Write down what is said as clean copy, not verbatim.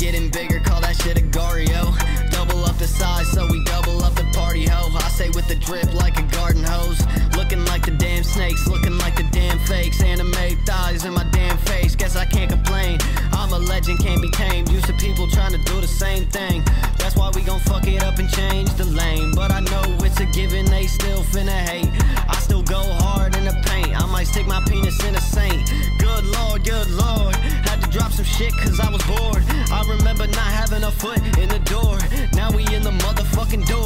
getting bigger, call that shit a Gario. Double up the size, so we double up the party, ho. I say with the drip like a garden hose. Looking like the damn snakes, looking like the damn fakes. Anime thighs in my damn face, guess I can't complain. I'm a legend, can't be tamed. Used to people trying to do the same thing. That's why we gon' fuck it up and change the lane. But I know it's a given, they still finna hate. I still go hard in the paint, I might stick my penis in a saint. Good lord, had to drop some shit cause I was bored. I remember not having a foot in the door. Now we in the motherfucking door.